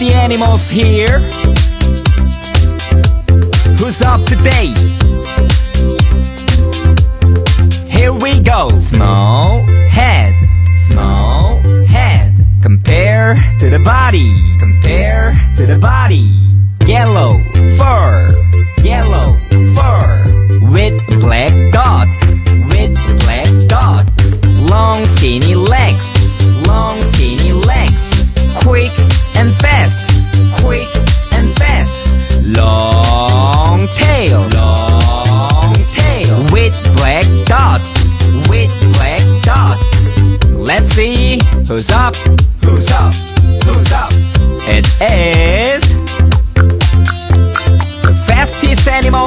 the animals here? Who's up today? Here we go. Small head, small head. Compare to the body, compare to the body. Yellow fur, yellow fur. With black dots, with black dots. Long skinny legs, long skinny legs. Quick and fast, quick and fast. Long tail, long tail. With black dots, with black dots. Let's see who's up, who's up, who's up. It is the fastest animal,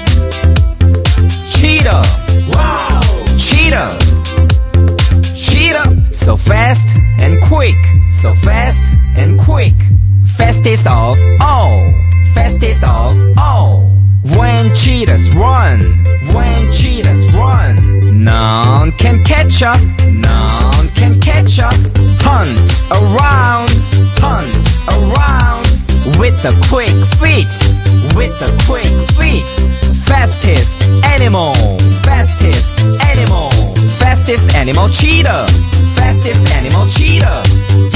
cheetah. Wow! Cheetah, cheetah. So fast and quick, so fast and quick. Fastest of all, fastest of all. When cheetahs run, when cheetahs run, none can catch up, none can catch up. Punts around, punts around. With the quick feet, with the quick feet. Fastest animal, fastest animal. Fastest animal cheetah, fastest animal cheetah.